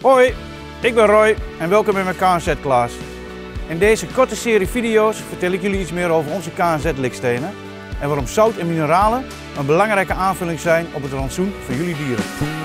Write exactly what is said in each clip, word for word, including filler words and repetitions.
Hoi, ik ben Roy en welkom in mijn K N Z-klas. In deze korte serie video's vertel ik jullie iets meer over onze K N Z-likstenen en waarom zout en mineralen een belangrijke aanvulling zijn op het rantsoen van jullie dieren.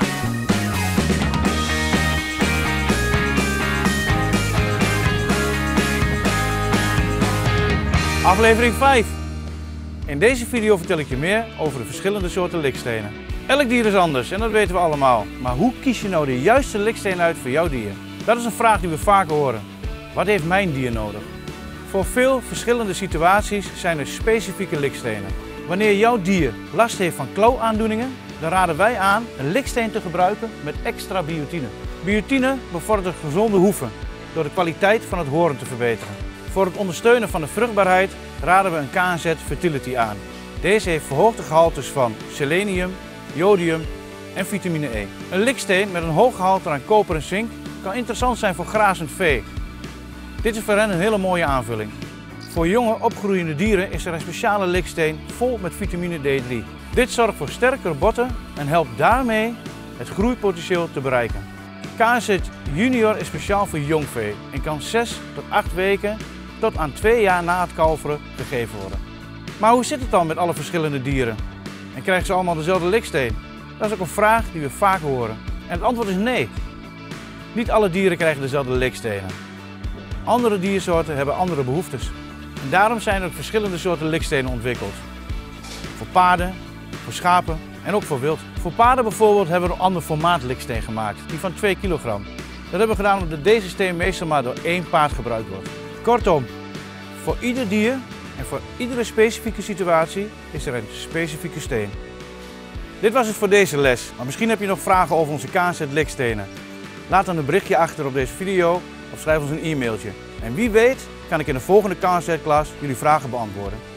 Aflevering vijf. In deze video vertel ik je meer over de verschillende soorten likstenen. Elk dier is anders en dat weten we allemaal. Maar hoe kies je nou de juiste liksteen uit voor jouw dier? Dat is een vraag die we vaak horen. Wat heeft mijn dier nodig? Voor veel verschillende situaties zijn er specifieke likstenen. Wanneer jouw dier last heeft van klauwaandoeningen, dan raden wij aan een liksteen te gebruiken met extra biotine. Biotine bevordert gezonde hoeven door de kwaliteit van het horen te verbeteren. Voor het ondersteunen van de vruchtbaarheid raden we een K N Z Fertility aan. Deze heeft verhoogde gehaltes van selenium, jodium en vitamine E. Een liksteen met een hoog gehalte aan koper en zink kan interessant zijn voor grazend vee. Dit is voor hen een hele mooie aanvulling. Voor jonge opgroeiende dieren is er een speciale liksteen vol met vitamine D drie. Dit zorgt voor sterkere botten en helpt daarmee het groeipotentieel te bereiken. K N Z Junior is speciaal voor jongvee en kan zes tot acht weken tot aan twee jaar na het kalveren gegeven worden. Maar hoe zit het dan met alle verschillende dieren? En krijgen ze allemaal dezelfde liksteen? Dat is ook een vraag die we vaak horen. En het antwoord is nee. Niet alle dieren krijgen dezelfde likstenen. Andere diersoorten hebben andere behoeftes. En daarom zijn er verschillende soorten likstenen ontwikkeld. Voor paarden, voor schapen en ook voor wild. Voor paarden bijvoorbeeld hebben we een ander formaat liksteen gemaakt, die van twee kilogram. Dat hebben we gedaan omdat deze steen meestal maar door één paard gebruikt wordt. Kortom, voor ieder dier en voor iedere specifieke situatie is er een specifieke steen. Dit was het voor deze les, maar misschien heb je nog vragen over onze K N Z likstenen. Laat dan een berichtje achter op deze video of schrijf ons een e-mailtje. En wie weet kan ik in de volgende K N Z-klas jullie vragen beantwoorden.